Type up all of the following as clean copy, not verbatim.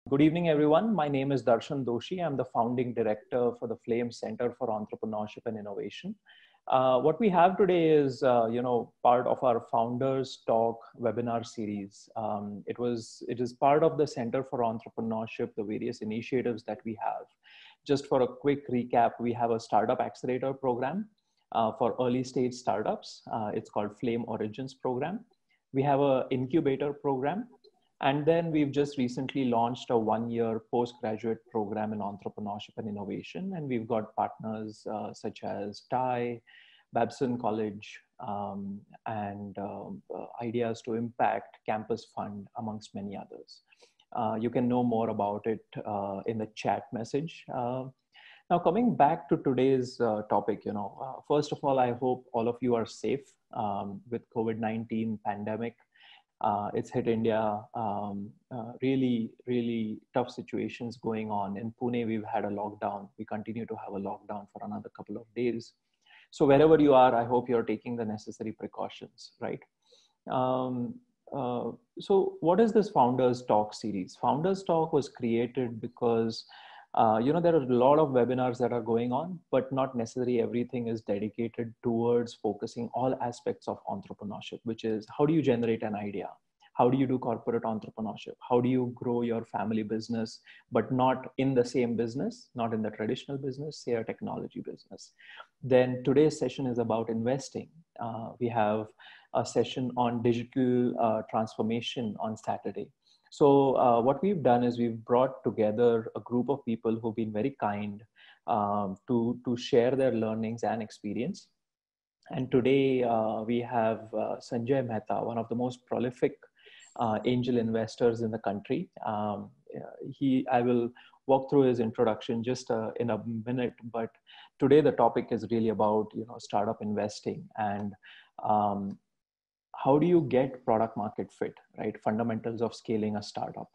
Good evening, everyone. My name is Darshan Doshi. I'm the founding director for the Flame Center for Entrepreneurship and Innovation. What we have today is, part of our Founders Talk webinar series. It is part of the Center for Entrepreneurship, the various initiatives that we have. Just for a quick recap, we have a startup accelerator program for early stage startups. It's called Flame Origins program. We have an incubator program. And then we've just recently launched a one-year postgraduate program in entrepreneurship and innovation. And we've got partners such as TIE, Babson College, and Ideas to Impact, Campus Fund, amongst many others. You can know more about it in the chat message. Now, coming back to today's topic, first of all, I hope all of you are safe with COVID-19 pandemic. It's hit India, really, really tough situations going on. In Pune, we've had a lockdown. We continue to have a lockdown for another couple of days. So wherever you are, I hope you're taking the necessary precautions, right? So what is this Founders Talk series? Founders Talk was created because there are a lot of webinars that are going on, but not necessarily everything is dedicated towards focusing all aspects of entrepreneurship, which is how do you generate an idea? How do you do corporate entrepreneurship? How do you grow your family business, but not in the same business, not in the traditional business, say a technology business? Then today's session is about investing. We have a session on digital transformation on Saturday. So what we've done is we've brought together a group of people who've been very kind to share their learnings and experience. And today we have Sanjay Mehta, one of the most prolific angel investors in the country. I will walk through his introduction just in a minute, but today the topic is really about startup investing and how do you get product market fit, right? Fundamentals of scaling a startup.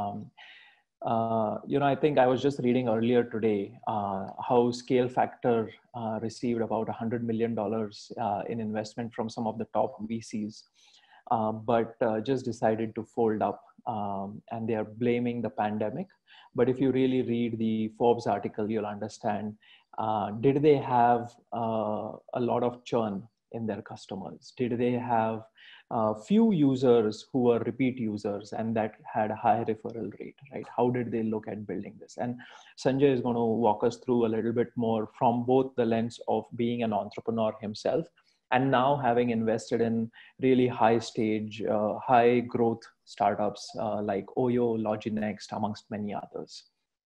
I think I was just reading earlier today how Scale Factor received about $100 million in investment from some of the top VCs, but just decided to fold up and they are blaming the pandemic. But if you really read the Forbes article, you'll understand, did they have a lot of churn in their customers? Did they have few users who were repeat users and that had a high referral rate, right? How did they look at building this? And Sanjay is going to walk us through a little bit more from both the lens of being an entrepreneur himself and now having invested in really high stage, high growth startups like Oyo, Loginext, amongst many others.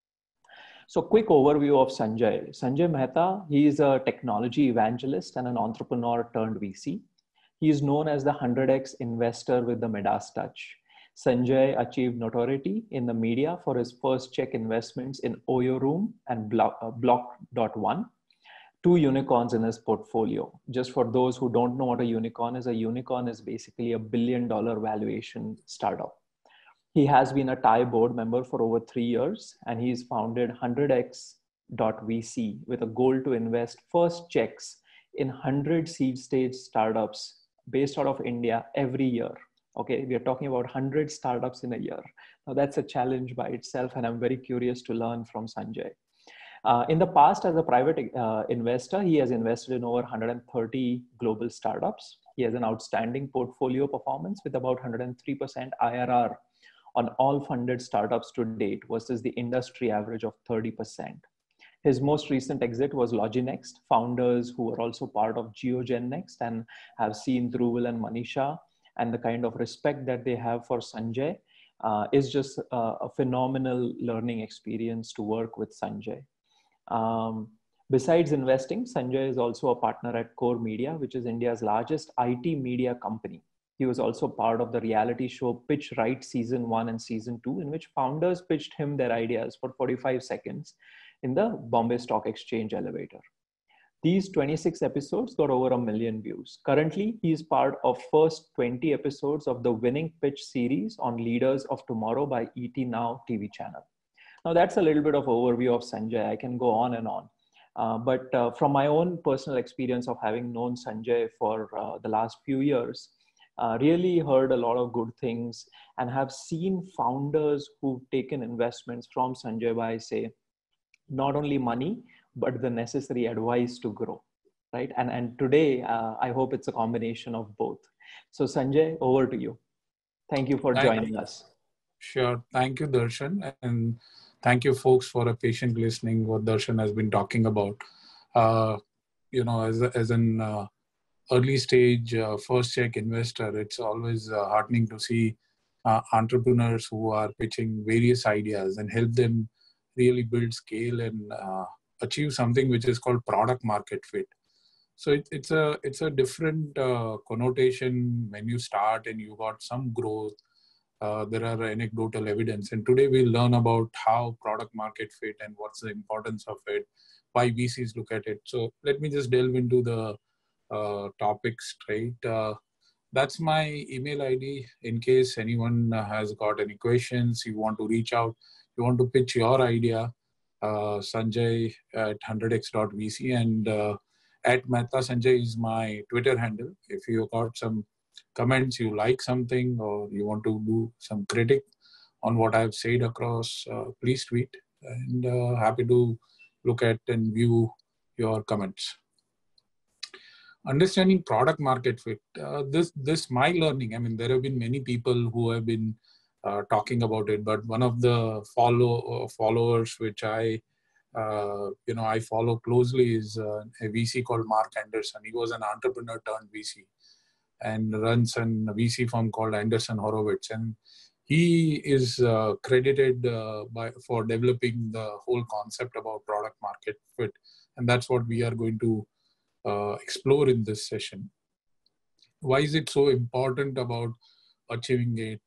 So quick overview of Sanjay. Sanjay Mehta, he is a technology evangelist and an entrepreneur turned VC. He is known as the 100x investor with the Midas touch. Sanjay achieved notoriety in the media for his first check investments in Oyo Room and Block.one, two unicorns in his portfolio. Just for those who don't know what a unicorn is basically $1 billion valuation startup. He has been a TIE board member for over 3 years, and he's founded 100x.vc with a goal to invest first checks in 100 seed stage startups based out of India every year. Okay, we are talking about 100 startups in a year. Now that's a challenge by itself, and I'm very curious to learn from Sanjay. In the past, as a private investor, he has invested in over 130 global startups. He has an outstanding portfolio performance with about 103% IRR on all funded startups to date versus the industry average of 30%. His most recent exit was Loginext, founders who were also part of GeoGenNext and have seen Dhruval and Manisha, and the kind of respect that they have for Sanjay is just a phenomenal learning experience to work with Sanjay. Besides investing, Sanjay is also a partner at Core Media, which is India's largest IT media company. He was also part of the reality show Pitch Right Season 1 and Season 2, in which founders pitched him their ideas for 45 seconds in the Bombay Stock Exchange elevator. These 26 episodes got over 1 million views. Currently, he is part of first 20 episodes of the Winning Pitch series on Leaders of Tomorrow by ET Now TV channel. Now that's a little bit of overview of Sanjay. I can go on and on. But from my own personal experience of having known Sanjay for the last few years, Really heard a lot of good things and have seen founders who've taken investments from Sanjay Bhai say, not only money, but the necessary advice to grow, right? And today, I hope it's a combination of both. So Sanjay, over to you. Thank you for joining us. Sure. Thank you, Darshan. And thank you, folks, for a patient listening what Darshan has been talking about. As an early stage first check investor, it's always heartening to see entrepreneurs who are pitching various ideas and help them really build scale and achieve something which is called product market fit. So it's a different connotation when you start and you got some growth. There are anecdotal evidence, and today we'll learn about how product market fit and what's the importance of it, why VCs look at it. So let me just delve into the topic straight. That's my email ID. In case anyone has got any questions, you want to reach out, you want to pitch your idea, Sanjay at 100x.vc, and at Mehta Sanjay is my Twitter handle. If you got some comments, you like something, or you want to do some critic on what I've said across, please tweet, and happy to look at and view your comments. Understanding product market fit. This my learning. I mean, there have been many people who have been talking about it, but one of the followers which I follow closely is a VC called Mark Anderson. He was an entrepreneur turned VC and runs a VC firm called Anderson Horowitz, and he is credited for developing the whole concept about product market fit, and that's what we are going to explore in this session. Why is it so important about achieving it?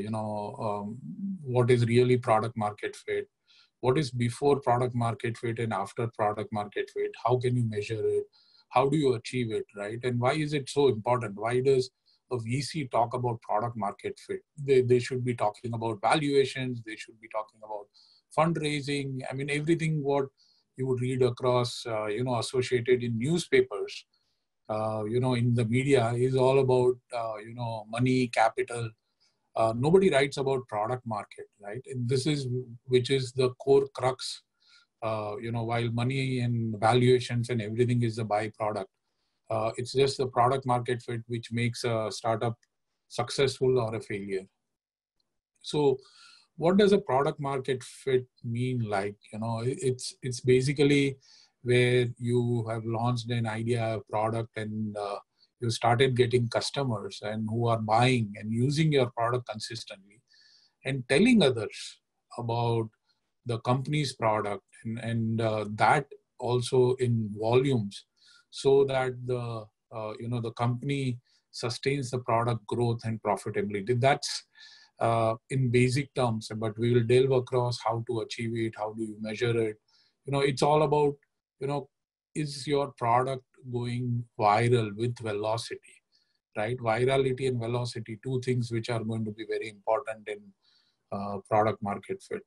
What is really product market fit? What is before product market fit and after product market fit? How can you measure it? How do you achieve it, right? And why is it so important? Why does a VC talk about product market fit? They should be talking about valuations. They should be talking about fundraising. I mean, everything what you would read across, associated in newspapers, in the media is all about, money, capital. Nobody writes about product market, right? And which is the core crux. While money and valuations and everything is a byproduct, it's just the product market fit which makes a startup successful or a failure. So what does a product market fit mean? Like, it's basically where you have launched an idea, a product, and you started getting customers and who are buying and using your product consistently and telling others about the company's product and that also in volumes, so that the company sustains the product growth and profitability. That's in basic terms, but we will delve across how to achieve it, how do you measure it. It's all about, is your product going viral with velocity, right? Virality and velocity, two things which are going to be very important in product market fit.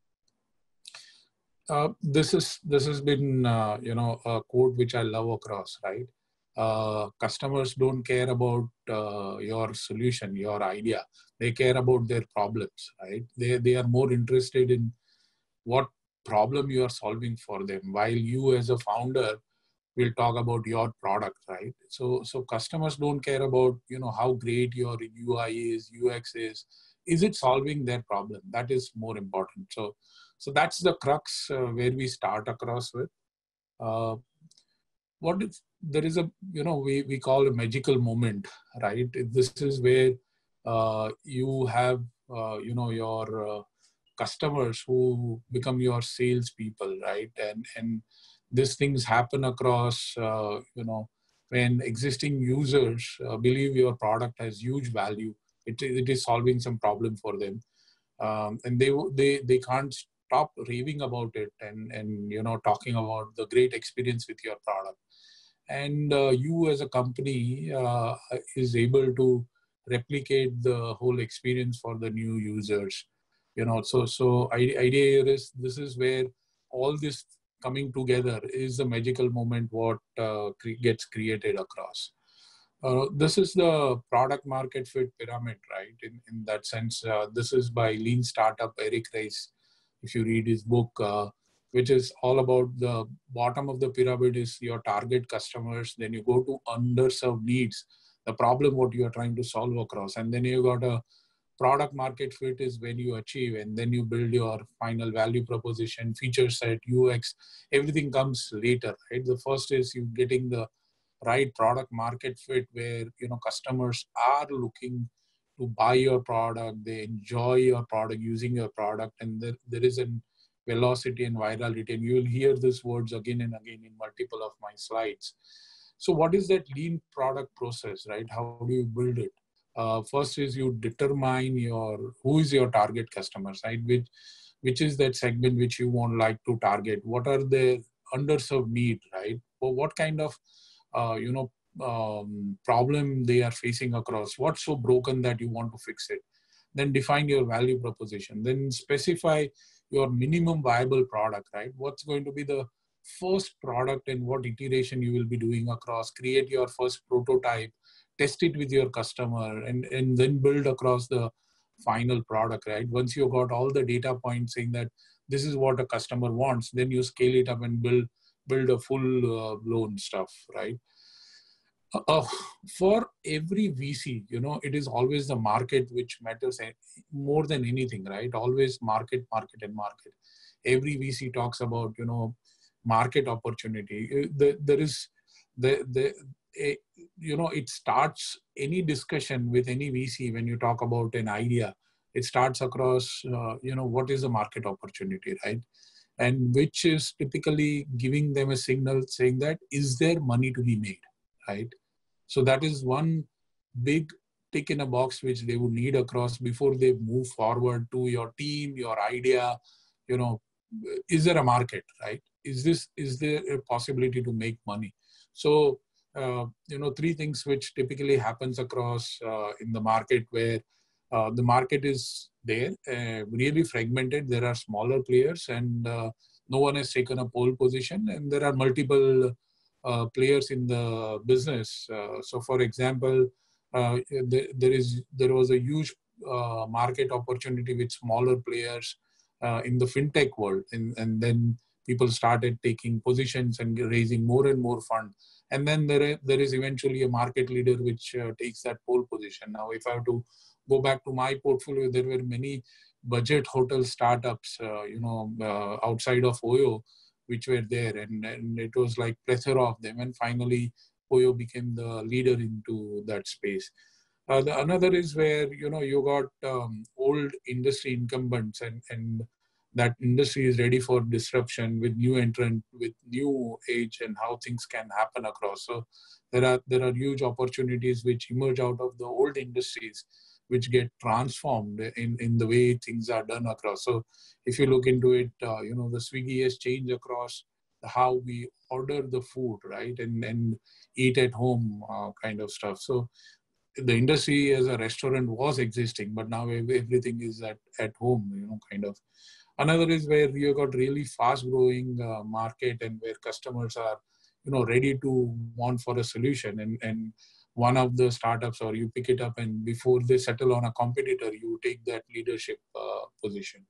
This has been a quote which I love across, right? Customers don't care about your solution, your idea. They care about their problems, right? They are more interested in what problem you are solving for them, while you as a founder will talk about your product, right? So customers don't care about how great your UI is, UX is. Is it solving their problem? That is more important. So that's the crux where we start across with. There is a, we call a magical moment, right? This is where you have, your customers who become your salespeople, right? And these things happen across, when existing users believe your product has huge value, it is solving some problem for them. And they can't stop raving about it and talking about the great experience with your product. And you as a company is able to replicate the whole experience for the new users. So idea is, this is where all this coming together is the magical moment what gets created across. This is the product market fit pyramid, right? In that sense, this is by lean startup Eric Rice. If you read his book, which is all about the bottom of the pyramid is your target customers. Then you go to underserved needs, the problem what you are trying to solve across, and then you got a product market fit is when you achieve, and then you build your final value proposition, feature set, UX. Everything comes later, right? The first is you getting the right product market fit where customers are looking to buy your product, they enjoy your product, using your product, and there is an velocity and virality, and you will hear these words again and again in multiple of my slides. So what is that lean product process, right? How do you build it? First is you determine who is your target customers, right? Which is that segment which you want like to target. What are the underserved need, right? Or what kind of problem they are facing across? What's so broken that you want to fix it? Then define your value proposition. Then specify your minimum viable product, right? What's going to be the first product and what iteration you will be doing across? Create your first prototype, test it with your customer, and then build across the final product, right? Once you got all the data points saying that this is what a customer wants, then you scale it up and build a full blown stuff, right? Uh, for every VC, it is always the market which matters more than anything, right? Always market, market, and market. Every VC talks about, market opportunity. It starts any discussion with any VC when you talk about an idea. It starts across, what is the market opportunity, right? And which is typically giving them a signal saying that, is there money to be made, right? So that is one big tick in a box which they would need across before they move forward to your team, your idea. Is there a market, right? Is there a possibility to make money? So, three things which typically happens across in the market where the market is there, really fragmented. There are smaller players and no one has taken a pole position, and there are multiple players in the business. So, for example, there was a huge market opportunity with smaller players in the fintech world, and then people started taking positions and raising more and more fund. And then there is eventually a market leader which takes that pole position. Now, if I have to go back to my portfolio, there were many budget hotel startups, outside of Oyo, which were there, and it was like plethora of them. And finally, Oyo became the leader into that space. The another is where you got old industry incumbents, and that industry is ready for disruption with new entrant, with new age, and how things can happen across. So there are huge opportunities which emerge out of the old industries, which get transformed in the way things are done across. So if you look into it, the Swiggy has changed across how we order the food, right, and eat at home kind of stuff. So the industry as a restaurant was existing, but now everything is at home, kind of. Another is where you got really fast growing market, and where customers are, ready to want for a solution. And one of the startups, or you pick it up, and before they settle on a competitor, you take that leadership position.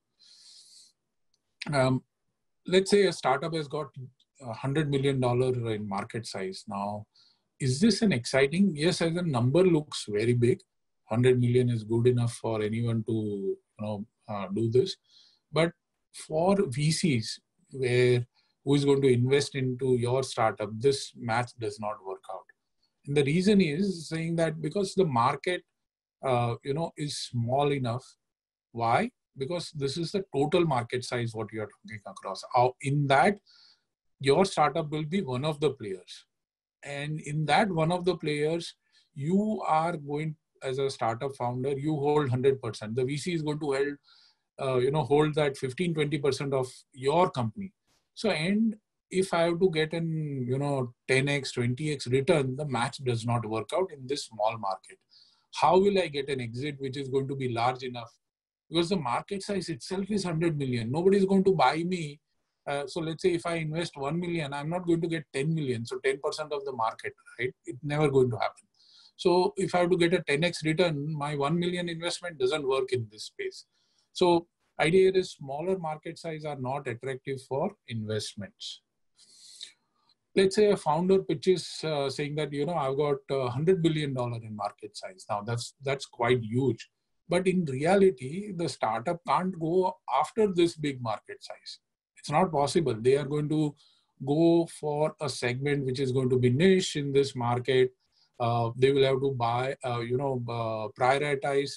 Let's say a startup has got $100 million in market size. Now, is this an exciting? Yes, as a number looks very big. 100 million is good enough for anyone to do this. But for VCs, who is going to invest into your startup, this math does not work out. And the reason is saying that because the market, is small enough. Why? Because this is the total market size what you are talking across. In that, your startup will be one of the players. And in that one of the players, you are going, as a startup founder, you hold 100%. The VC is going to hold that 15-20% of your company. So, and if I have to get an 10x, 20x return, the math does not work out in this small market. How will I get an exit which is going to be large enough? Because the market size itself is 100 million. Nobody is going to buy me. So let's say if I invest 1 million, I'm not going to get 10 million. So 10% of the market, right? It's never going to happen. So if I have to get a 10x return, my 1 million investment doesn't work in this space. So idea is smaller market size are not attractive for investments. Let's say a founder pitches saying that, I've got $100 billion in market size. Now that's quite huge. But in reality, the startup can't go after this big market size. It's not possible. They are going to go for a segment which is going to be niche in this market. They will have to buy, prioritize,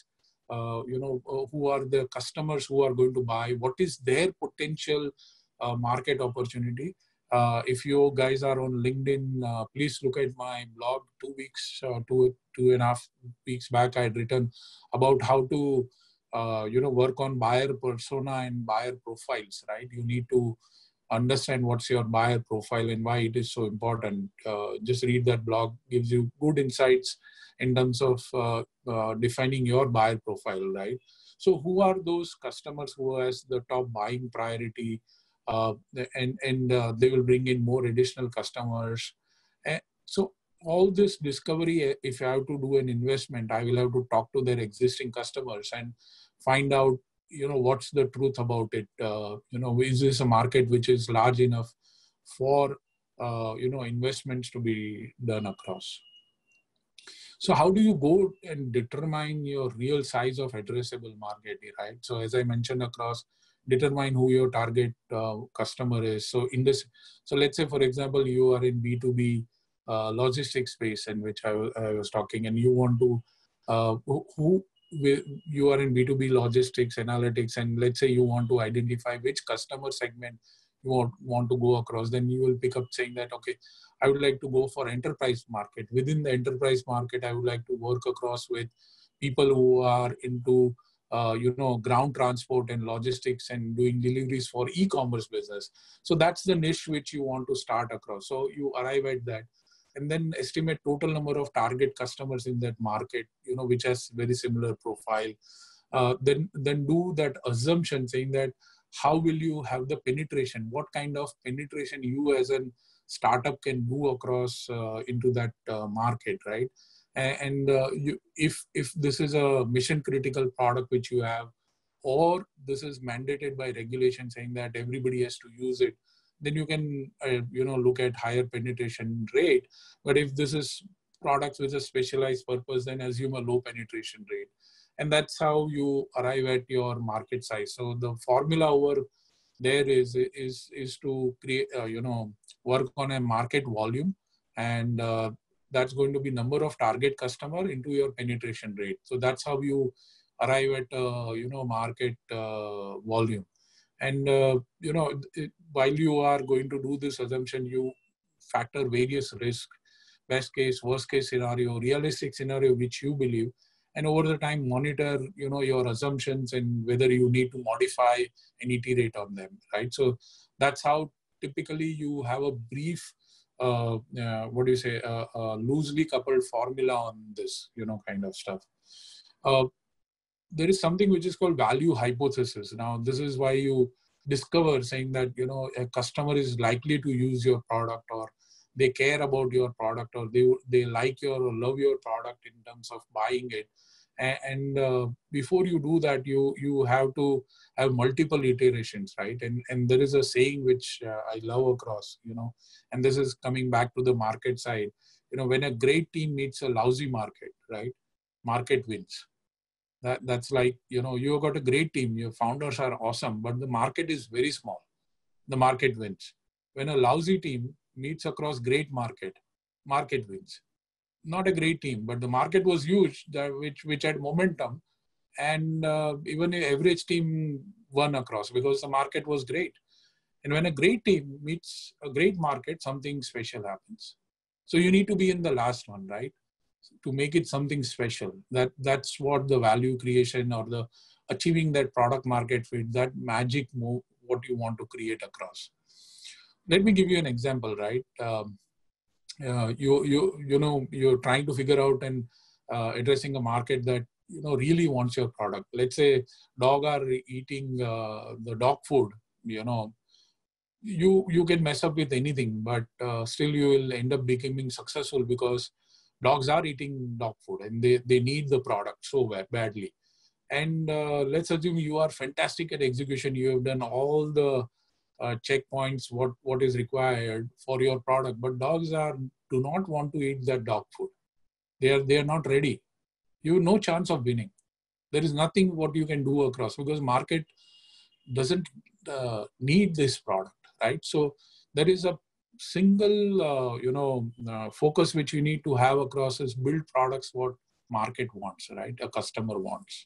who are the customers who are going to buy, what is their potential market opportunity. If you guys are on LinkedIn, please look at my blog. 2 weeks, 2.5 weeks back, I had written about how to, work on buyer persona and buyer profiles, right? You need to understand what's your buyer profile and why it is so important. Just read that blog, gives you good insights in terms of defining your buyer profile, right? So who are those customers who has the top buying priority? And they will bring in more additional customers. And so all this discovery, if I have to do an investment, I will have to talk to their existing customers and find out, what's the truth about it. Is this a market which is large enough for, investments to be done across? So how do you go and determine your real size of addressable market, right? So as I mentioned across, determine who your target customer is. So let's say, for example, you are in B2B logistics space, in which I was talking, and you want to, you are in B2B logistics analytics, and let's say you want to identify which customer segment you want to go across, then you will pick up saying that, okay, I would like to go for enterprise market. Within the enterprise market, I would like to work across with people who are into ground transport and logistics and doing deliveries for e-commerce business. So that's the niche which you want to start across. So you arrive at that and then estimate total number of target customers in that market, which has very similar profile. Then do that assumption saying that how will you have the penetration? What kind of penetration you as a startup can do across into that market, right? And if this is a mission critical product which you have, or this is mandated by regulation saying that everybody has to use it, then you can look at higher penetration rate. But if this is products with a specialized purpose, then assume a low penetration rate. And that's how you arrive at your market size. So the formula over there is to create, work on a market volume, and that's going to be number of target customer into your penetration rate. So that's how you arrive at, market volume. And, while you are going to do this assumption, you factor various risks, best case, worst case scenario, realistic scenario, which you believe. And over the time, monitor, your assumptions and whether you need to modify and iterate on them, right? So that's how typically you have a brief, loosely coupled formula on this, kind of stuff. There is something which is called value hypothesis. Now, this is why you discover saying that, a customer is likely to use your product, or they care about your product, or they like your or love your product in terms of buying it. And before you do that, you have to have multiple iterations, right? And there is a saying which I love across, and this is coming back to the market side. When a great team meets a lousy market, right? Market wins. That's like, you've got a great team, your founders are awesome, but the market is very small. The market wins. When a lousy team meets across great market wins. Not a great team, but the market was huge, which had momentum, and even an average team won across because the market was great. And when a great team meets a great market, something special happens. So you need to be in the last one, right? To make it something special. That's what the value creation or the achieving that product market fit, that magic move, what you want to create across. Let me give you an example, right? You're trying to figure out and addressing a market that really wants your product. Let's say dog are eating the dog food. You can mess up with anything, but still you will end up becoming successful because Dogs are eating dog food and they need the product so badly. And let's assume you are fantastic at execution. You have done all the checkpoints, what is required for your product, but dogs do not want to eat that dog food. They are not ready. You have no chance of winning. There is nothing what you can do across, because market doesn't need this product, right? So there is a single focus which you need to have across is build products what market wants, right? A customer wants.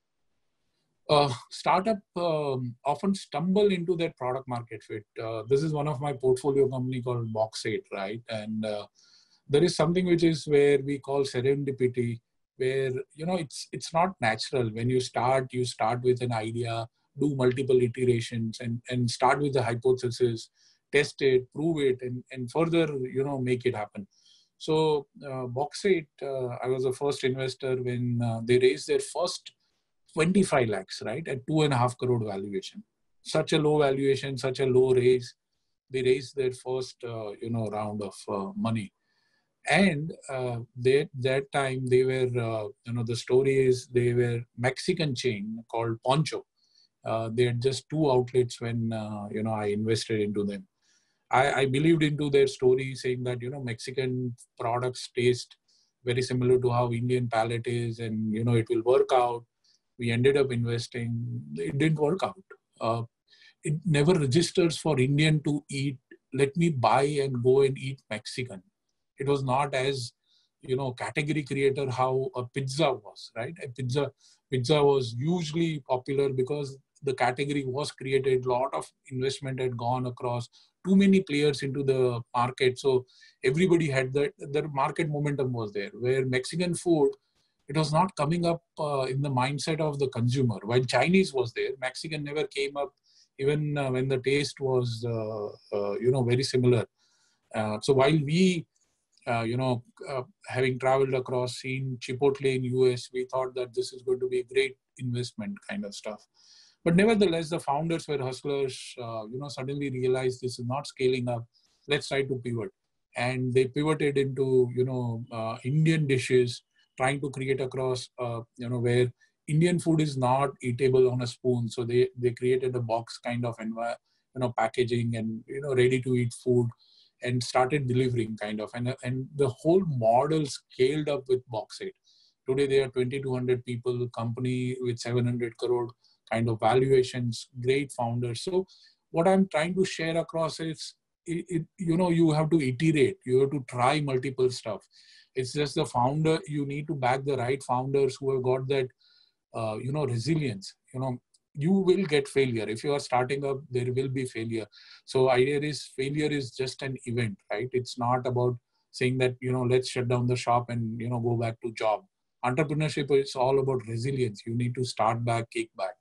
Startup often stumble into that product market fit. This is one of my portfolio company called Box8, right? And there is something which is where we call serendipity, where it's not natural. When you start with an idea, do multiple iterations, and start with the hypothesis, test it, prove it, and further make it happen. So Box8, I was the first investor when they raised their first 25 lakhs, right, at 2.5 crore valuation. Such a low valuation, such a low raise. They raised their first round of money. And that time they were, the story is they were Mexican chain called Poncho. They had just 2 outlets when, I invested into them. I believed into their story saying that, Mexican products taste very similar to how Indian palate is, and, it will work out. We ended up investing. It didn't work out. It never registers for Indian to eat, let me buy and go and eat Mexican. It was not as, category creator how a pizza was, right? A pizza was hugely popular because the category was created. A lot of investment had gone across, too many players into the market. So everybody had the market momentum was there, where Mexican food, it was not coming up in the mindset of the consumer. While Chinese was there, Mexican never came up, even when the taste was, very similar. So while we, having traveled across, seen Chipotle in US, we thought that this is going to be a great investment kind of stuff. But nevertheless, the founders were hustlers, suddenly realized this is not scaling up. Let's try to pivot. And they pivoted into, Indian dishes, trying to create across, where Indian food is not eatable on a spoon. So they created a box kind of packaging and, ready to eat food, and started delivering kind of. And the whole model scaled up with Box8. Today, they are 2,200 people, company with 700 crore kind of valuations, great founders. So what I'm trying to share across is, you have to iterate. You have to try multiple stuff. It's just the founder. You need to back the right founders who have got that, resilience. You will get failure. If you are starting up, there will be failure. So idea is failure is just an event, right? It's not about saying that, let's shut down the shop and, go back to job. Entrepreneurship is all about resilience. You need to start back, kick back.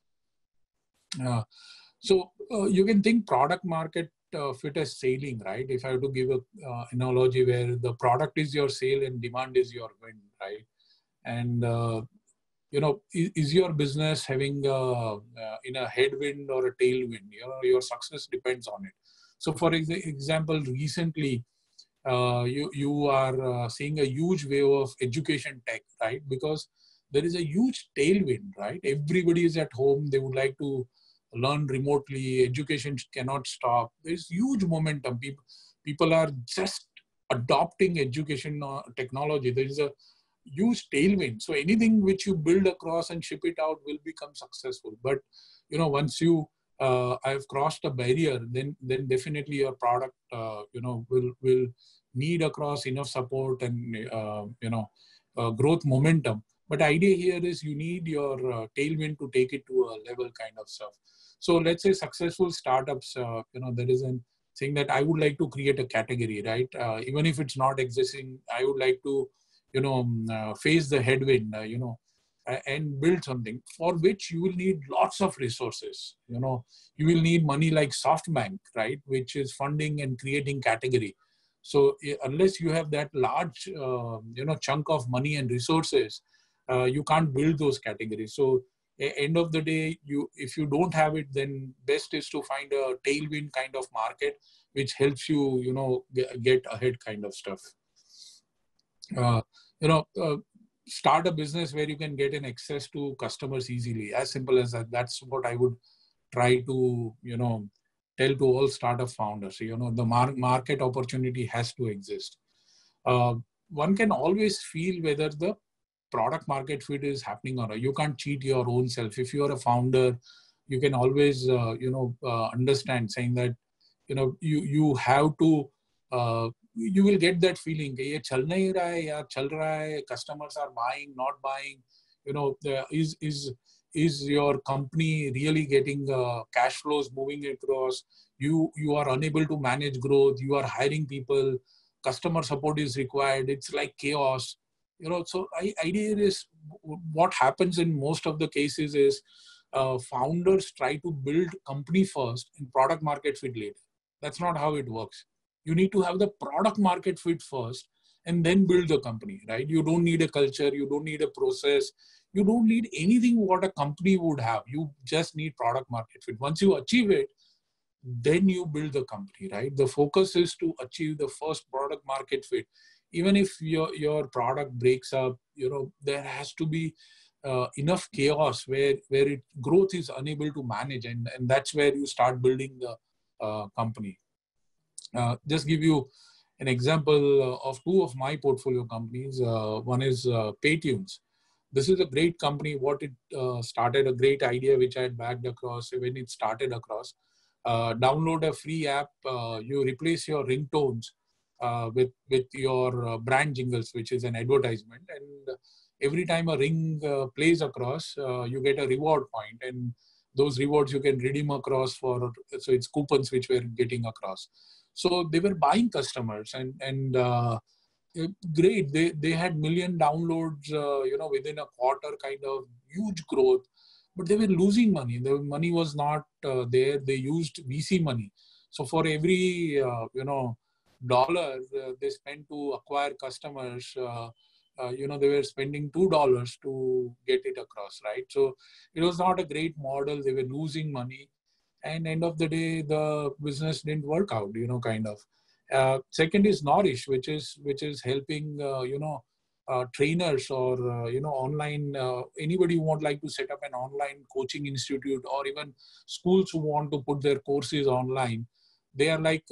So you can think product market fit as sailing, right? If I have to give a analogy where the product is your sail and demand is your wind, right? And is your business having in a headwind or a tailwind? Your success depends on it. So for example, recently you are seeing a huge wave of education tech, right? Because there is a huge tailwind, right? Everybody is at home. They would like to learn remotely. Education cannot stop. There's huge momentum. People are just adopting education technology. There is a huge tailwind. So anything which you build across and ship it out will become successful. But once you I've crossed a barrier, then definitely your product will need across enough support and growth momentum. But idea here is you need your tailwind to take it to a level kind of stuff. So let's say successful startups, there is a thing that I would like to create a category, right? Even if it's not existing, I would like to, face the headwind, and build something for which you will need lots of resources. You will need money like SoftBank, right? Which is funding and creating category. So unless you have that large, chunk of money and resources, you can't build those categories. So end of the day, if you don't have it, then best is to find a tailwind kind of market, which helps you, get ahead kind of stuff. uh, you know, start a business where you can get an access to customers easily. As simple as that. That's what I would try to, tell to all startup founders. The market opportunity has to exist. Uh, One can always feel whether the product market fit is happening or not. You can't cheat your own self. If you are a founder, you can always, understand, saying that, you have to, you will get that feeling, ye chal nahi raha hai, ya chal raha hai, customers are buying, not buying, is your company really getting cash flows moving across? You are unable to manage growth. You are hiring people. Customer support is required. It's like chaos. So idea is, what happens in most of the cases is, founders try to build company first and product market fit later. That's not how it works. You need to have the product market fit first and then build the company, right? You don't need a culture. You don't need a process. You don't need anything what a company would have. You just need product market fit. Once you achieve it, then you build the company, right? The focus is to achieve the first product market fit. Even if your product breaks up, there has to be enough chaos where growth is unable to manage, and that's where you start building the company. Just give you an example of two of my portfolio companies. One is Paytunes. This is a great company. What it started, a great idea which I had backed across when it started across. Download a free app. You replace your ringtones with your brand jingles, which is an advertisement. And every time a ring plays across, you get a reward point, and those rewards you can redeem across for. So it's coupons which we're getting across. So they were buying customers, and great. They had million downloads, within a quarter, kind of huge growth. But they were losing money. The money was not there. They used VC money. So for every dollar they spent to acquire customers, they were spending $2 to get it across, right? So it was not a great model. They were losing money, and end of the day, the business didn't work out. Kind of. Second is Nourish, which is helping trainers or online, anybody who would like to set up an online coaching institute, or even schools who want to put their courses online. They are like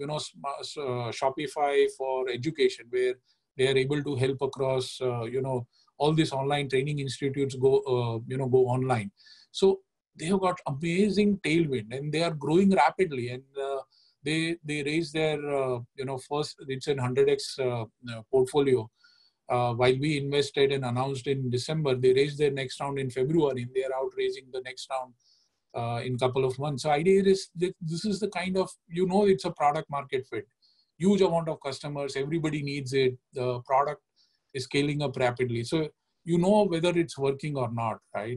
Shopify for education, where they are able to help across all these online training institutes go online. So they have got amazing tailwind, and they are growing rapidly, and they raise their first, it's an 100x portfolio. While we invested and announced in December, they raised their next round in February, and they are out raising the next round in a couple of months. So idea is that this is the kind of, it's a product market fit. Huge amount of customers, everybody needs it. The product is scaling up rapidly. So whether it's working or not, right?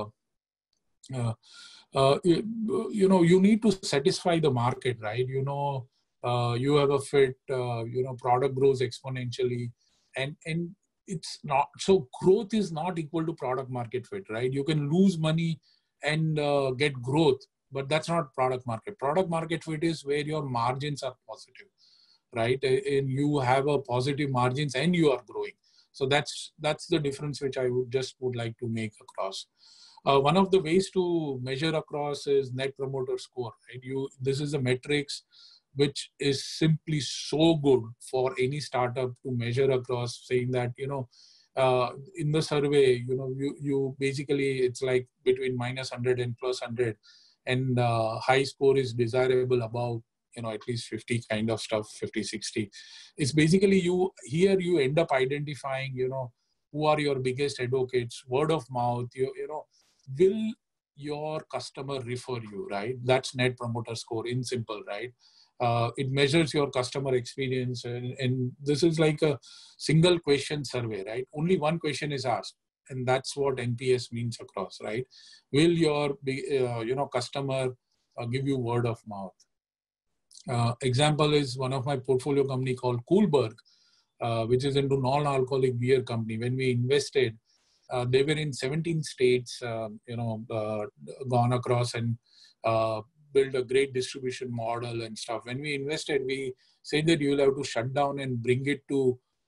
You need to satisfy the market, right? You have a fit, product grows exponentially, and it's not, so growth is not equal to product market fit, right? You can lose money and get growth, but that's not product market. Product market fit is where your margins are positive, right? And you have a positive margins and you are growing. So that's the difference which I would like to make across. One of the ways to measure across is net promoter score, right? This is a metrics which is simply so good for any startup to measure across, saying that, in the survey, you basically, it's like between -100 and +100, and high score is desirable above, at least 50 kind of stuff, 50, 60. It's basically you end up identifying, who are your biggest advocates, word of mouth, will your customer refer you, right? That's net promoter score in simple, right? It measures your customer experience, and this is like a single question survey, right? Only one question is asked, and that's what NPS means across, right? Will your customer give you word of mouth? Example is one of my portfolio company called Coolberg, which is into non-alcoholic beer company. When we invested, they were in 17 states, gone across and build a great distribution model and stuff. When we invested, we said that you will have to shut down and bring it to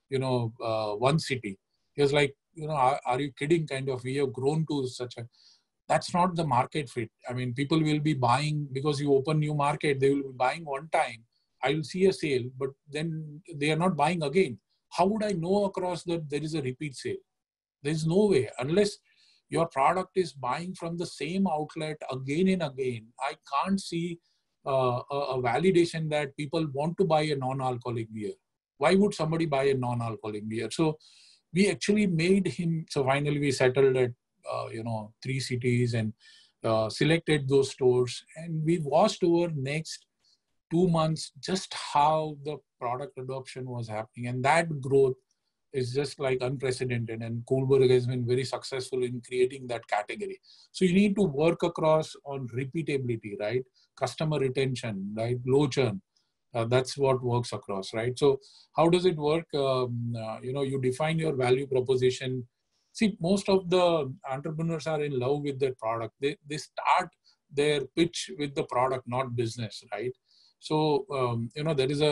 one city. He was like, are you kidding? Kind of, we have grown to such a, that's not the market fit. I mean, people will be buying because you open new market, they will be buying one time. I will see a sale, but then they are not buying again. How would I know across that there is a repeat sale? There is no way unless your product is buying from the same outlet again and again. I can't see a validation that people want to buy a non-alcoholic beer. Why would somebody buy a non-alcoholic beer? So we actually made him, so finally we settled at 3 cities and selected those stores, and we watched over next 2 months just how the product adoption was happening, and that growth is just like unprecedented, and Kohlberg has been very successful in creating that category. So you need to work across on repeatability, right? Customer retention, right? Low churn. That's what works across, right? So how does it work? You define your value proposition. See, most of the entrepreneurs are in love with their product. They start their pitch with the product, not business, right? So, there is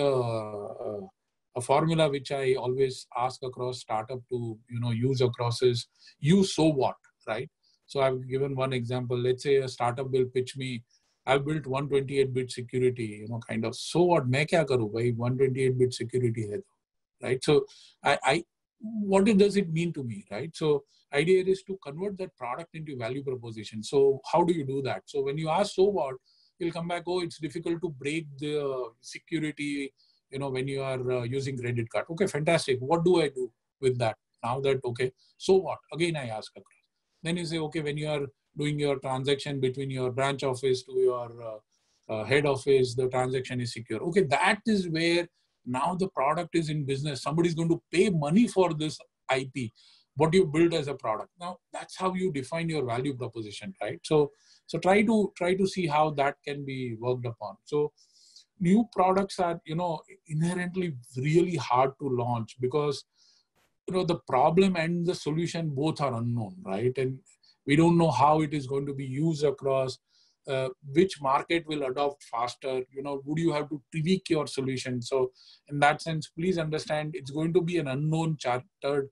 a formula which I always ask across startup to, use across is use so what, right? So I've given one example. Let's say a startup will pitch me, I've built 128-bit security, kind of, so what, मैं क्या करूँ भाई, 128-bit security है, right? So what does it mean to me, right? So idea is to convert that product into value proposition. So how do you do that? So when you ask so what, you'll come back, oh, it's difficult to break the security, when you are using credit card. Okay, fantastic. What do I do with that? Now that, okay, so what? Again, I ask across. Then you say, okay, when you are doing your transaction between your branch office to your head office, the transaction is secure. Okay, that is where now the product is in business. Somebody is going to pay money for this IP, what you build as a product. Now, that's how you define your value proposition, right? So try to see how that can be worked upon. So new products are, inherently really hard to launch because, the problem and the solution both are unknown, right? And we don't know how it is going to be used across, which market will adopt faster, would you have to tweak your solution? So in that sense, please understand it's going to be an unknown chartered,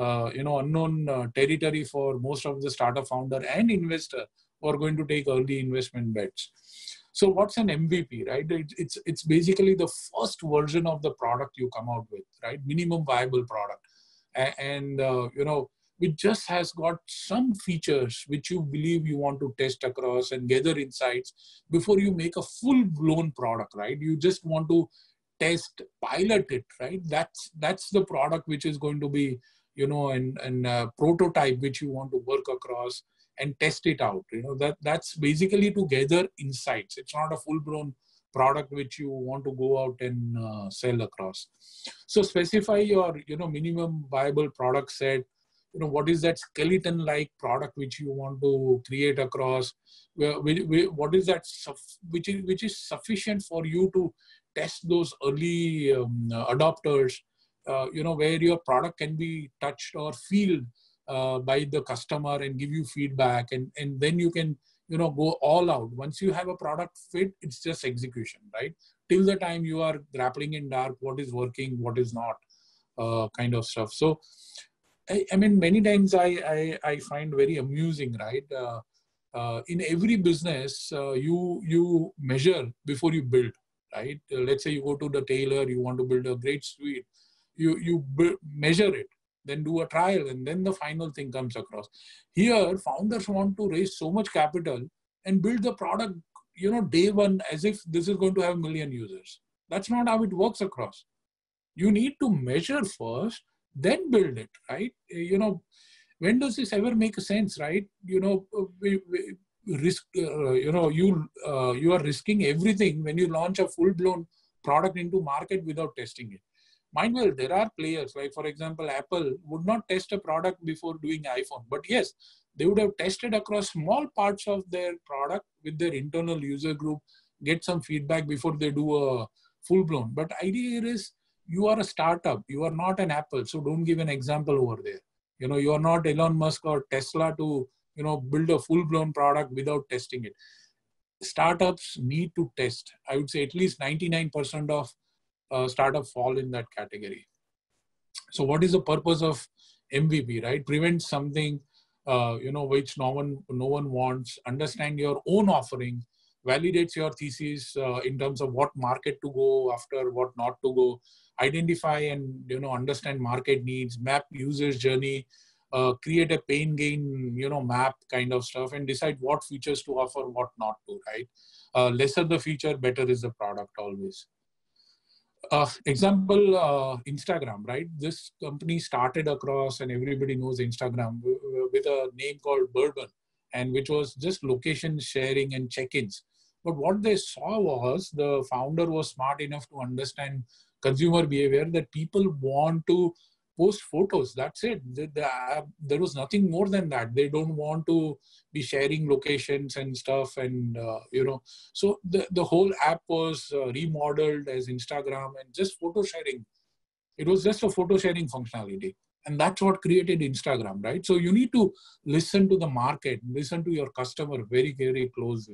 unknown territory for most of the startup founder and investor who are going to take early investment bets. So what's an MVP, right? It's basically the first version of the product you come out with, right? Minimum viable product. And it just has got some features which you believe you want to test across and gather insights before you make a full-blown product, right? You just want to test, pilot it, right? That's the product which is going to be, and prototype which you want to work across and test it out. That's basically to gather insights. It's not a full-blown product which you want to go out and sell across. So specify your, minimum viable product set. What is that skeleton-like product which you want to create across? What is that which is sufficient for you to test those early adopters? Where your product can be touched or feel by the customer and give you feedback, and then you can go all out. Once you have a product fit, it's just execution, right? Till the time you are grappling in dark, what is working, what is not, kind of stuff. So, I mean, many times I find very amusing, right? In every business, you measure before you build, right? Let's say you go to the tailor, you want to build a great suite, you measure it, then do a trial, and then the final thing comes across. Here, founders want to raise so much capital and build the product, day one, as if this is going to have 1 million users. That's not how it works across. You need to measure first, then build it, right? When does this ever make sense, right? We risk, you are risking everything when you launch a full-blown product into market without testing it. Mind well, there are players, like for example, Apple would not test a product before doing iPhone. But yes, they would have tested across small parts of their product with their internal user group, get some feedback before they do a full-blown. But idea is, you are a startup. You are not an Apple. So don't give an example over there. You are not Elon Musk or Tesla to, build a full-blown product without testing it. Startups need to test. I would say at least 99% of startups fall in that category. So what is the purpose of MVP, right? Prevent something, which no one wants. Understand your own offering, validates your thesis in terms of what market to go after, what not to go. Identify and understand market needs, map users journey, create a pain gain map kind of stuff, and decide what features to offer, what not to. Right? Lesser the feature, better is the product always. Example, Instagram, right? This company started across, and everybody knows Instagram, with a name called Bourbon, and which was just location sharing and check-ins. But what they saw was the founder was smart enough to understand consumer behavior, that people want to post photos. That's it. There was nothing more than that. They don't want to be sharing locations and stuff, and so the whole app was remodeled as Instagram and just photo sharing. It was just a photo sharing functionality. And that's what created Instagram, right? So you need to listen to the market, listen to your customer very, very closely.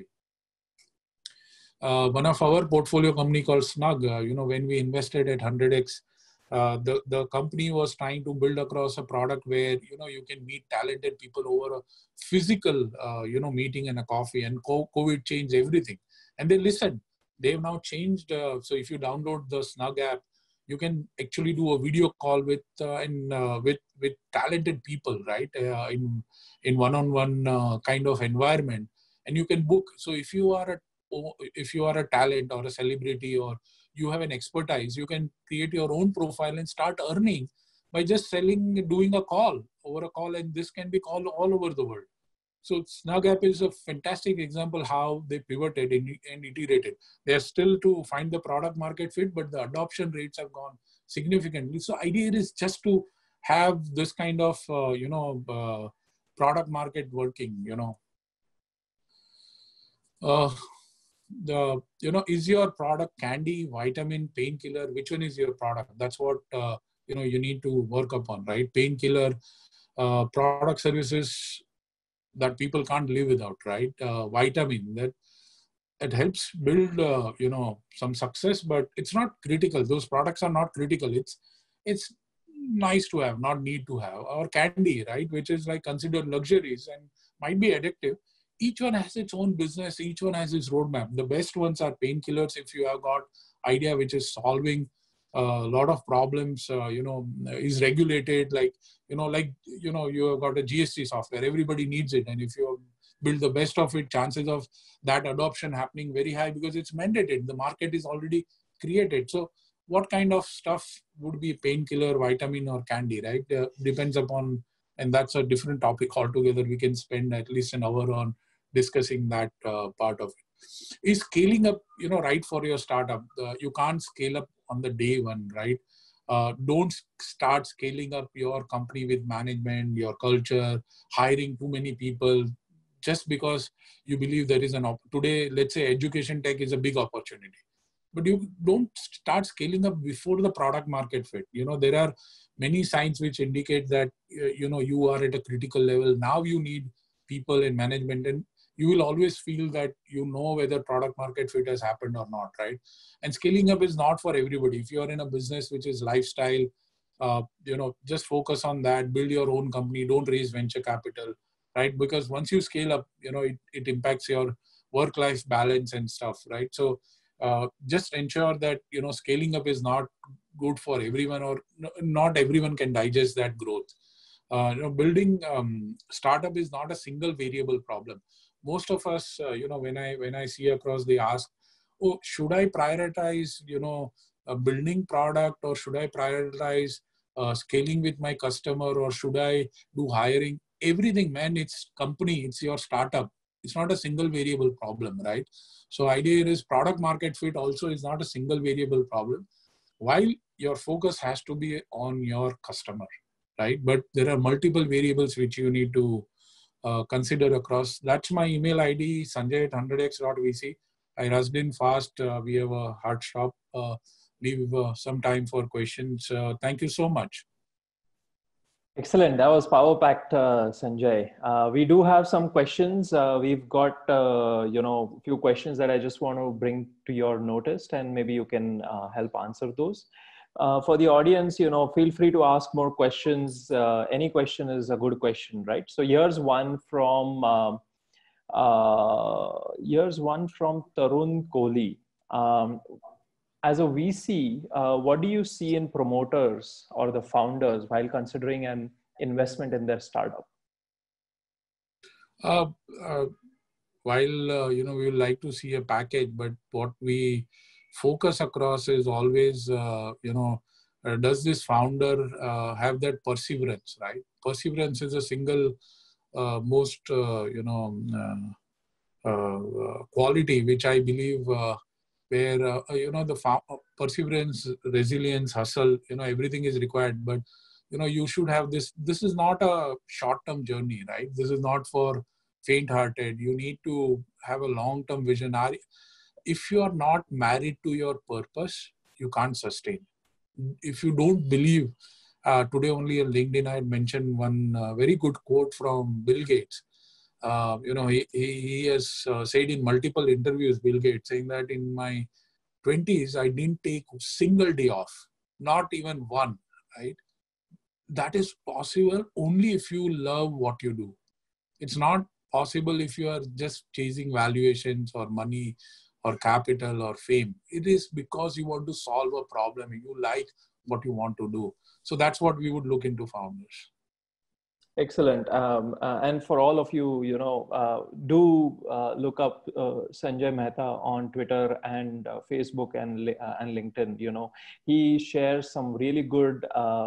One of our portfolio company called Snug, when we invested at 100x, the company was trying to build across a product where you can meet talented people over a physical meeting and a coffee, and COVID changed everything, and they listened. They've now changed. So if you download the Snug app, you can actually do a video call with talented people, right? In one-on-one kind of environment, and you can book. So if you are a talent or a celebrity, or you have an expertise, you can create your own profile and start earning by just doing a call over a call, and this can be called all over the world. So Snug app is a fantastic example how they pivoted and iterated. They are still to find the product market fit, but the adoption rates have gone significantly. So idea is just to have this kind of product market working. Is your product candy, vitamin, painkiller? Which one is your product? That's what you need to work upon, right? Painkiller, product, services that people can't live without, right? Vitamin that it helps build some success, but it's not critical. Those products are not critical. It's nice to have, not need to have. Or candy, right, which is like considered luxuries and might be addictive. Each one has its own business. Each one has its roadmap. The best ones are painkillers. If you have got idea which is solving a lot of problems, is regulated, you have got a GST software. Everybody needs it, and if you build the best of it, chances of that adoption happening very high, because it's mandated. The market is already created. So what kind of stuff would be painkiller, vitamin, or candy, right? Depends upon, and that's a different topic altogether. We can spend at least an hour on discussing that part of it. Is scaling up, right, for your startup? You can't scale up on the day one, right? Don't start scaling up your company with management, your culture, hiring too many people, just because you believe there is today, let's say education tech is a big opportunity. But you don't start scaling up before the product market fit. There are many signs which indicate that, you are at a critical level. Now you need people in management, and you will always feel that whether product market fit has happened or not, right? And scaling up is not for everybody. If you are in a business which is lifestyle, just focus on that, build your own company, don't raise venture capital, right? Because once you scale up, it impacts your work-life balance and stuff, right? So just ensure that, scaling up is not good for everyone, or not everyone can digest that growth. Building startup is not a single variable problem. Most of us, when I see across, they ask, oh, should I prioritize, building product, or should I prioritize scaling with my customer, or should I do hiring? Everything, man, it's company, it's your startup. It's not a single variable problem, right? So idea is product market fit also is not a single variable problem, while your focus has to be on your customer, right? But there are multiple variables which you need to consider across. That's my email ID, sanjay@100x.vc. I rushed in fast. We have a hard stop. Leave some time for questions. Thank you so much. Excellent. That was power packed, Sanjay. We do have some questions. We've got a few questions that I just want to bring to your notice, and maybe you can help answer those. For the audience, feel free to ask more questions. Any question is a good question, right? So here's one from Tarun Kohli. As a VC, what do you see in promoters or the founders while considering an investment in their startup? While we would like to see a package, but what we focus across is always does this founder have that perseverance, right? Perseverance is a single most quality which I believe where the perseverance, resilience, hustle, everything is required, but you should have this. This is not a short-term journey, right? This is not for faint-hearted. You need to have a long-term vision. If you are not married to your purpose, you can't sustain. If you don't believe, today only on LinkedIn I had mentioned one very good quote from Bill Gates. He has said in multiple interviews, Bill Gates, saying that in my 20s, I didn't take a single day off, not even one, right? That is possible only if you love what you do. It's not possible if you are just chasing valuations or money or capital or fame. It is because you want to solve a problem. You like what you want to do. So that's what we would look into founders. Excellent. And for all of you, do look up Sanjay Mehta on Twitter and Facebook and LinkedIn. He shares some really good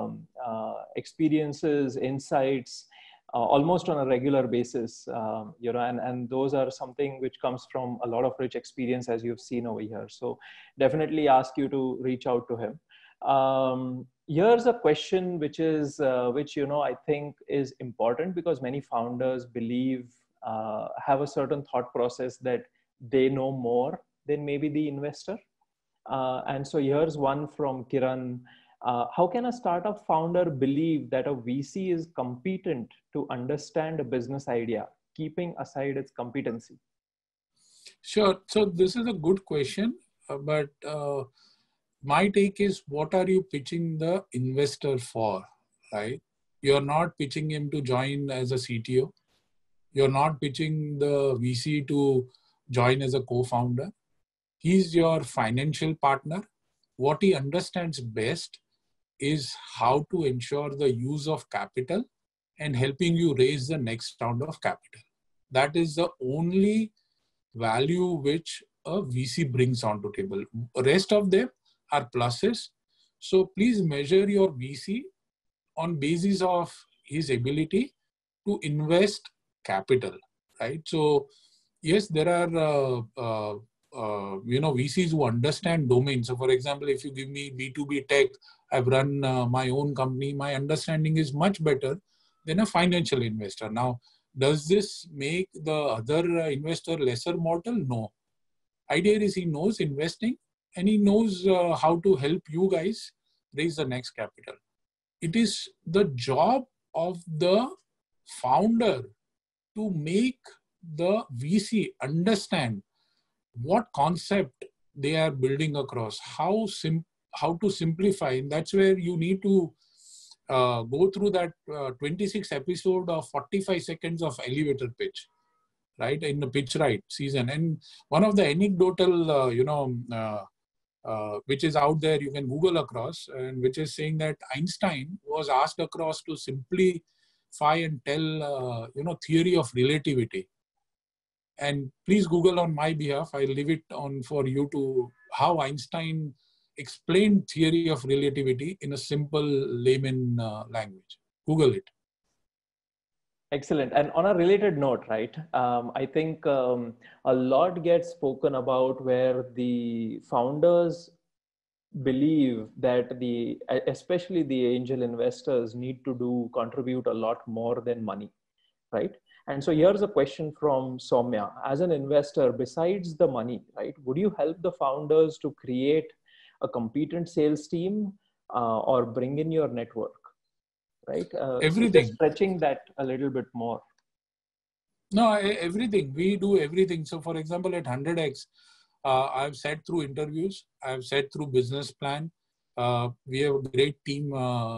experiences, insights, almost on a regular basis, and those are something which comes from a lot of rich experience, as you've seen over here. So definitely ask you to reach out to him. Here's a question which I think is important, because many founders believe have a certain thought process that they know more than maybe the investor. And so here's one from Kiran. How can a startup founder believe that a VC is competent to understand a business idea, keeping aside its competency? Sure. So this is a good question, but my take is, what are you pitching the investor for, right? You're not pitching him to join as a CTO. You're not pitching the VC to join as a co-founder. He's your financial partner. What he understands best is how to ensure the use of capital and helping you raise the next round of capital. That is the only value which a VC brings onto table. Rest of them are pluses. So please measure your VC on basis of his ability to invest capital, right? So yes, there are VCs who understand domains. So for example, if you give me B2B tech, I've run my own company. My understanding is much better than a financial investor. Now, does this make the other investor lesser mortal? No. Idea is he knows investing and he knows how to help you guys raise the next capital. It is the job of the founder to make the VC understand what concept they are building across, how to simplify. And that's where you need to go through that 26 episode of 45 seconds of elevator pitch, right? In the Pitch Right season. And one of the anecdotal, which is out there, you can Google across, and which is saying that Einstein was asked across to simplify and tell, theory of relativity. And please Google on my behalf. I'll leave it on for you to how Einstein explained theory of relativity in a simple layman language. Google it. Excellent. And on a related note, right, I think a lot gets spoken about where the founders believe that especially the angel investors need to contribute a lot more than money, right? And so here's a question from Soumya. As an investor, besides the money, right, would you help the founders to create a competent sales team or bring in your network? Right? Everything. So stretching that a little bit more. No, everything. We do everything. So for example, at 100X, I've said through interviews, I've said through business plan, We have a great team,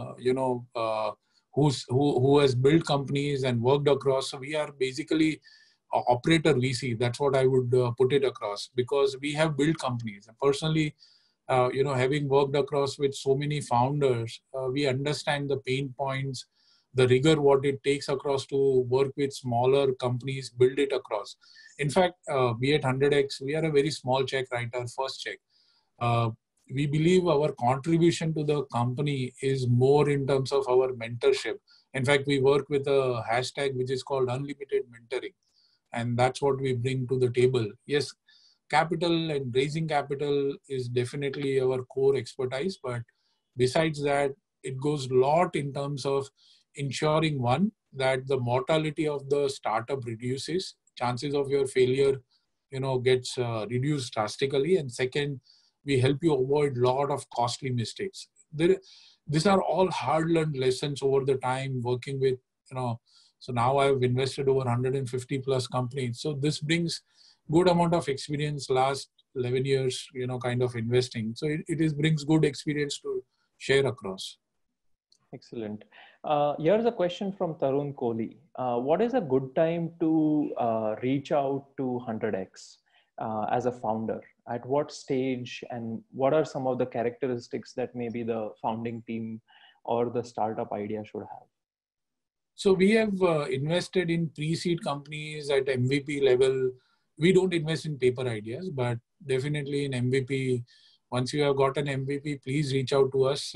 who has built companies and worked across. So we are basically operator VC. That's what I would put it across, because we have built companies. Personally, having worked across with so many founders, we understand the pain points, the rigor, what it takes across to work with smaller companies, build it across. In fact, we at 100x, we are a very small check writer, first check. Uh, we believe our contribution to the company is more in terms of our mentorship. In fact, we work with a hashtag which is called unlimited mentoring. And that's what we bring to the table. Yes, capital and raising capital is definitely our core expertise. But besides that, it goes a lot in terms of ensuring, one, that the mortality of the startup reduces, chances of your failure, gets reduced drastically. And second, we help you avoid a lot of costly mistakes. These are all hard-learned lessons over the time working with, so now I've invested over 150 plus companies. So this brings good amount of experience last 11 years, kind of investing. So it brings good experience to share across. Excellent. Here's a question from Tarun Kohli. What is a good time to reach out to 100x as a founder? At what stage, and what are some of the characteristics that maybe the founding team or the startup idea should have? So we have invested in pre-seed companies at MVP level. We don't invest in paper ideas, but definitely in MVP. Once you have got an MVP, please reach out to us.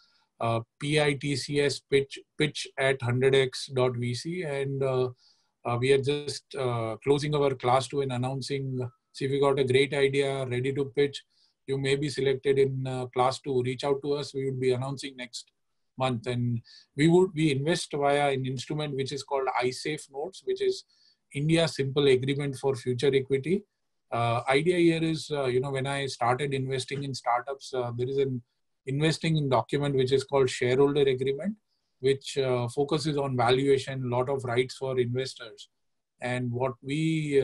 PITCS pitch at 100x.vc, and we are just closing our class 2 and announcing. So if you got a great idea ready to pitch, you may be selected in class 2. Reach out to us. We would be announcing next month, and we invest via an instrument which is called iSafe Notes, which is India Simple Agreement for Future Equity. Idea here is, when I started investing in startups, there is an investing in document which is called shareholder agreement, which focuses on valuation, a lot of rights for investors. And what we,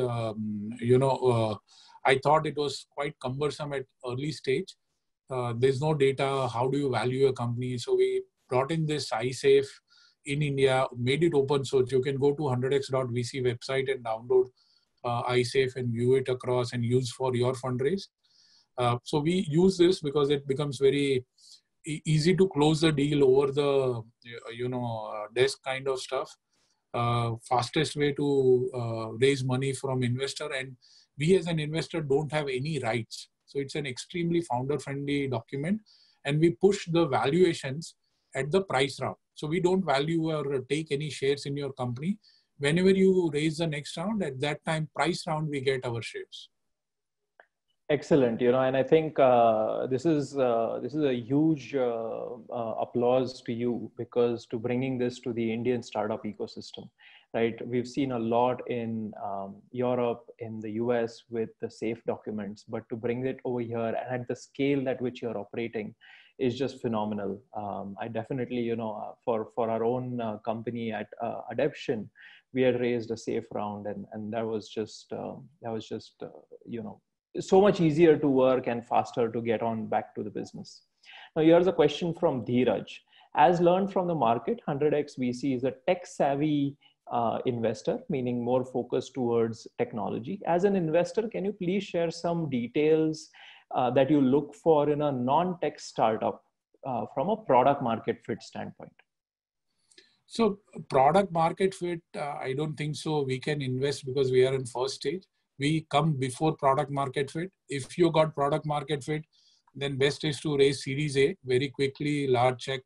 I thought it was quite cumbersome at early stage. There's no data. How do you value a company? So we brought in this iSafe in India, made it open source. You can go to 100x.vc website and download iSafe and view it across and use for your fundraise. So we use this because it becomes very easy to close the deal over the desk kind of stuff. Fastest way to raise money from investor, and we as an investor don't have any rights. So it's an extremely founder-friendly document, and we push the valuations at the price round. So we don't value or take any shares in your company. Whenever you raise the next round, at that time, price round, we get our shares. Excellent, and I think this is a huge applause to you, because to bringing this to the Indian startup ecosystem, right? We've seen a lot in Europe, in the US with the safe documents, but to bring it over here and at the scale at which you're operating is just phenomenal. I definitely, for our own company at Adeption, we had raised a safe round, and that was just so much easier to work and faster to get on back to the business. Now, here's a question from Dheeraj. As learned from the market, 100x VC is a tech-savvy investor, meaning more focused towards technology. As an investor, can you please share some details that you look for in a non-tech startup from a product market fit standpoint? So product market fit, I don't think so. We can invest because we are in first stage. We come before product market fit. If you got product market fit, then best is to raise Series A very quickly, large check.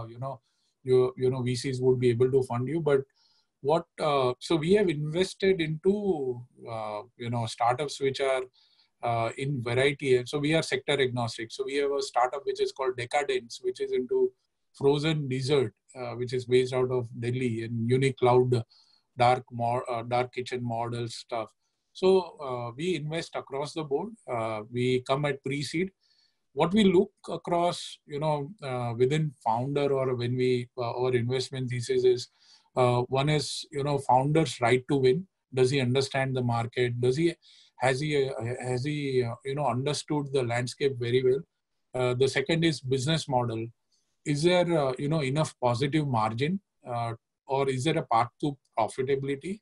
VCs would be able to fund you. But so we have invested into startups which are in variety. So we are sector agnostic. So we have a startup which is called Decadence, which is into frozen dessert, which is based out of Delhi, and unique cloud, dark kitchen model stuff. So we invest across the board. We come at pre-seed. What we look across, within founder or when we our investment thesis is one is founder's right to win. Does he understand the market? Has he understood the landscape very well? The second is business model. Is there enough positive margin, or is there a path to profitability?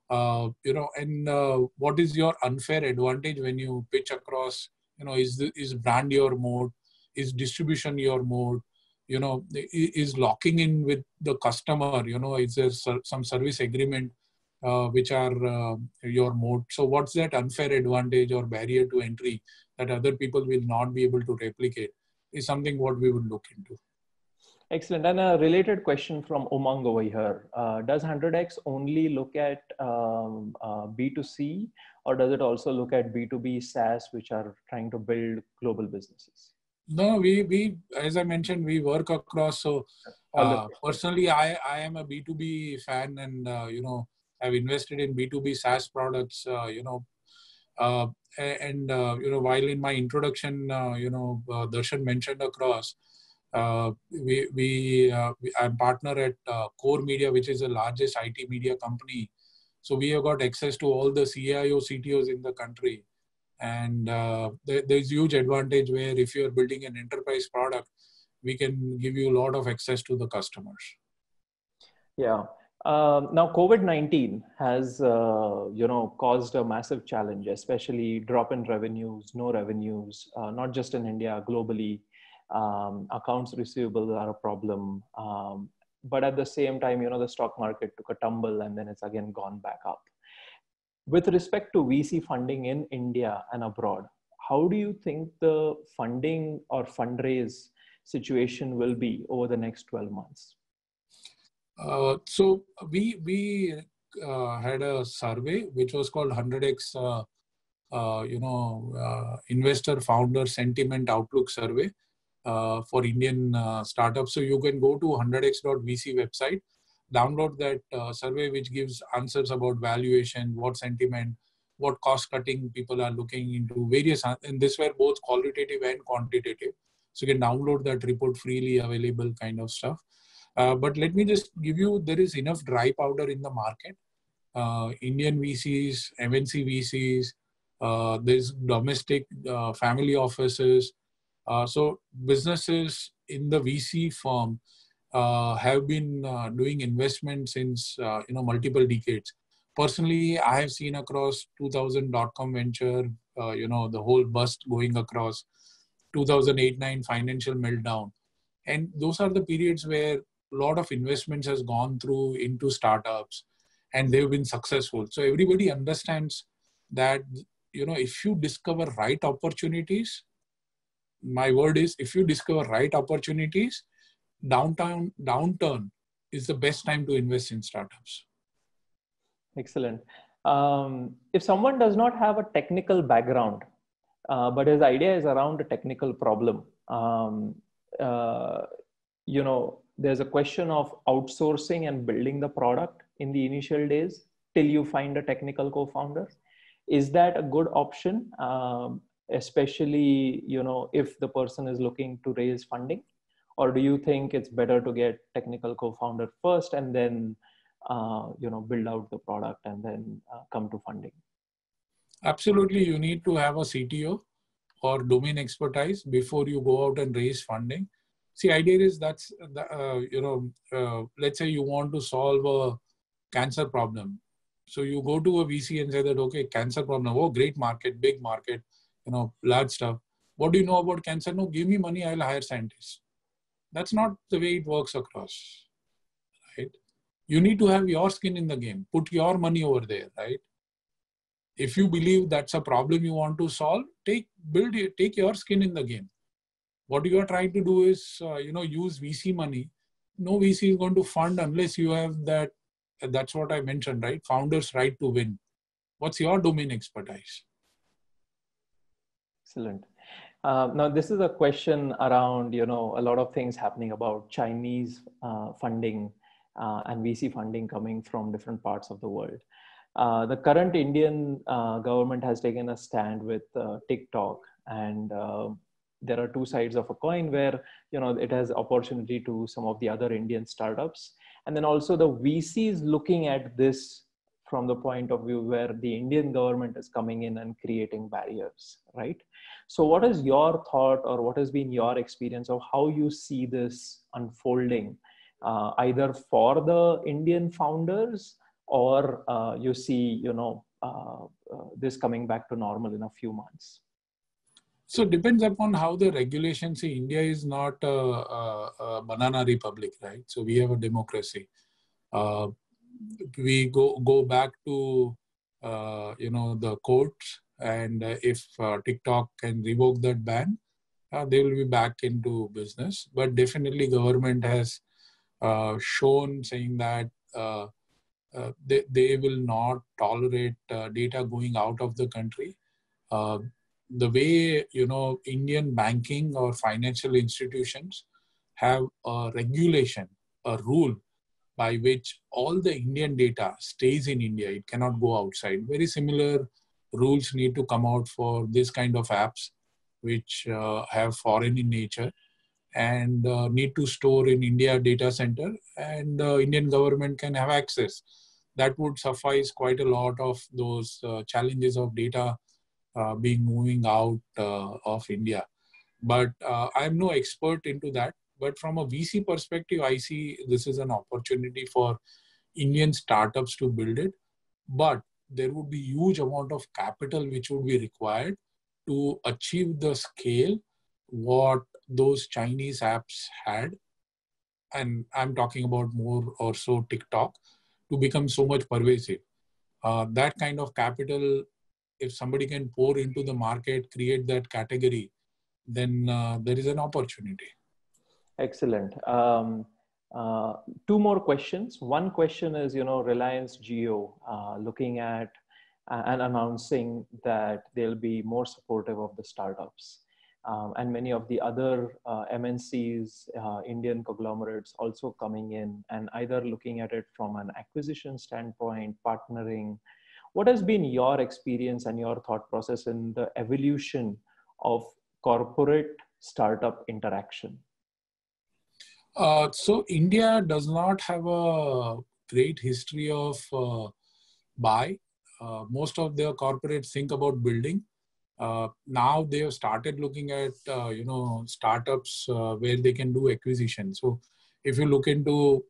And what is your unfair advantage when you pitch across? Is brand your mode? Is distribution your mode? Is locking in with the customer? Is there some service agreement which are your mode? So what's that unfair advantage or barrier to entry that other people will not be able to replicate? Is something what we would look into. Excellent. And a related question from Umang over here. Does 100x only look at B2C, or does it also look at B2B SaaS, which are trying to build global businesses? No, we as I mentioned, we work across. So personally, I am a B2B fan, and I've invested in B2B SaaS products. While in my introduction, Darshan mentioned across. I'm partner at Core Media, which is the largest IT media company. So we have got access to all the CIO, CTOs in the country. And there's huge advantage where if you're building an enterprise product, we can give you a lot of access to the customers. Yeah. Now, COVID-19 has, caused a massive challenge, especially drop in revenues, no revenues, not just in India, globally. Accounts receivable are a problem. But at the same time, the stock market took a tumble and then it's again gone back up. With respect to VC funding in India and abroad, how do you think the funding or fundraise situation will be over the next 12 months? So we had a survey which was called 100x, investor founder sentiment outlook survey for Indian startups. So you can go to 100x.vc website, download that survey, which gives answers about valuation, what sentiment, what cost cutting people are looking into, various, and this were both qualitative and quantitative. So you can download that report, freely available kind of stuff. But let me just give you, there is enough dry powder in the market. Indian VCs, MNC VCs, there's domestic family offices. So businesses in the VC firm have been doing investment since multiple decades. Personally, I have seen across 2000 dot-com venture, the whole bust going across 2008-9 financial meltdown. And those are the periods where a lot of investments has gone through into startups and they've been successful. So everybody understands that, if you discover right opportunities, my word is, if you discover right opportunities, downturn is the best time to invest in startups. Excellent. If someone does not have a technical background, but his idea is around a technical problem, there's a question of outsourcing and building the product in the initial days till you find a technical co-founder. Is that a good option? Especially, if the person is looking to raise funding? Or do you think it's better to get technical co-founder first and then, build out the product and then come to funding? Absolutely. You need to have a CTO or domain expertise before you go out and raise funding. See, idea is let's say you want to solve a cancer problem. So you go to a VC and say that, okay, cancer problem. Oh, great market, big market, large stuff. What do you know about cancer? No, give me money, I'll hire scientists. That's not the way it works across, right? You need to have your skin in the game. Put your money over there, right? If you believe that's a problem you want to solve, take your skin in the game. What you are trying to do is, use VC money. No VC is going to fund unless you have that. That's what I mentioned, right? Founders' right to win. What's your domain expertise? Excellent. Now, this is a question around, a lot of things happening about Chinese funding and VC funding coming from different parts of the world. The current Indian government has taken a stand with TikTok, and there are two sides of a coin where, it has opportunity to some of the other Indian startups. And then also the VCs looking at this from the point of view where the Indian government is coming in and creating barriers, right? So what is your thought, or what has been your experience of how you see this unfolding, either for the Indian founders, or you see, this coming back to normal in a few months? So it depends upon how the regulations. See, India is not a banana republic, right? So we have a democracy. We go back to the courts, and if TikTok can revoke that ban, they will be back into business. But definitely, government has shown saying that they will not tolerate data going out of the country. The way Indian banking or financial institutions have a regulation, a rule by which all the Indian data stays in India. It cannot go outside. Very similar rules need to come out for this kind of apps, which have foreign in nature and need to store in India data center, and Indian government can have access. That would suffice quite a lot of those challenges of data being moving out of India. But I'm no expert into that. But from a VC perspective, I see this is an opportunity for Indian startups to build it. But there would be huge amount of capital which would be required to achieve the scale what those Chinese apps had. And I'm talking about more or so TikTok, to become so much pervasive. That kind of capital, if somebody can pour into the market, create that category, then there is an opportunity. Excellent. Two more questions. One question is, Reliance Jio looking at and announcing that they'll be more supportive of the startups. And many of the other MNCs, Indian conglomerates also coming in and either looking at it from an acquisition standpoint, partnering. What has been your experience and your thought process in the evolution of corporate startup interaction? So India does not have a great history of buy. Most of their corporates think about building. Now they have started looking at startups where they can do acquisition. So if you look into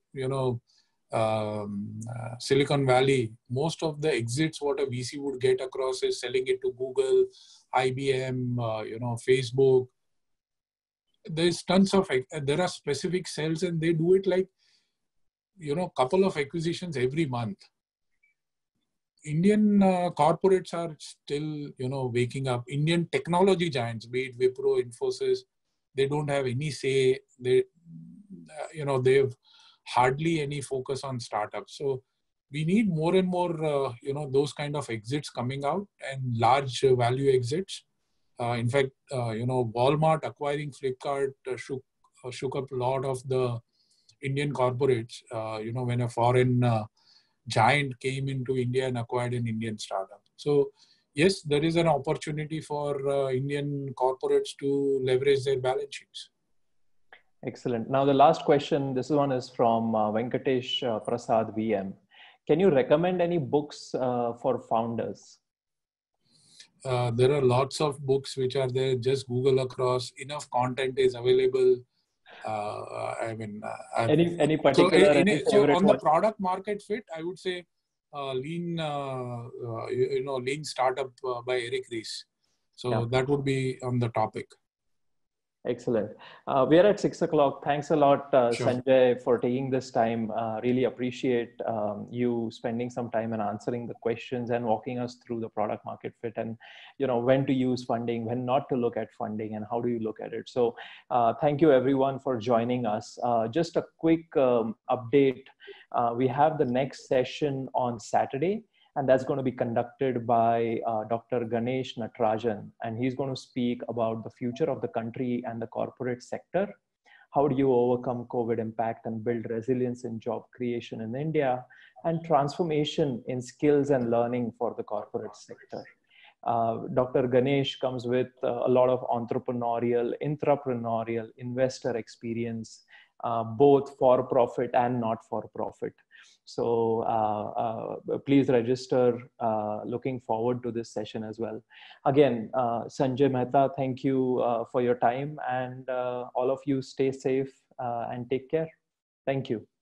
Silicon Valley, most of the exits what a VC would get across is selling it to Google, IBM, Facebook. There's tons of, there are specific cells, and they do it like, couple of acquisitions every month. Indian corporates are still, waking up. Indian technology giants, be it Wipro, Infosys, they don't have any say. They have hardly any focus on startups. So we need more and more, those kind of exits coming out, and large value exits. In fact, Walmart acquiring Flipkart shook up a lot of the Indian corporates. When a foreign giant came into India and acquired an Indian startup. So yes, there is an opportunity for Indian corporates to leverage their balance sheets. Excellent. Now the last question, this one is from Venkatesh Prasad VM. Can you recommend any books for founders? There are lots of books which are there. Just Google across. Enough content is available. Any particular any favorite on the product market fit, I would say Lean Startup by Eric Ries. So that would be on the topic. Excellent. We are at 6 o'clock. Thanks a lot, Sure. Sanjay, for taking this time. Really appreciate you spending some time and answering the questions and walking us through the product market fit and, when to use funding, when not to look at funding, and how do you look at it. So thank you everyone for joining us. Just a quick update. We have the next session on Saturday, and that's going to be conducted by Dr. Ganesh Natarajan. And he's going to speak about the future of the country and the corporate sector. How do you overcome COVID impact and build resilience in job creation in India, and transformation in skills and learning for the corporate sector. Dr. Ganesh comes with a lot of entrepreneurial, intrapreneurial, investor experience, both for profit and not for profit. So please register. Looking forward to this session as well. Again, Sanjay Mehta, thank you for your time, and all of you stay safe and take care. Thank you.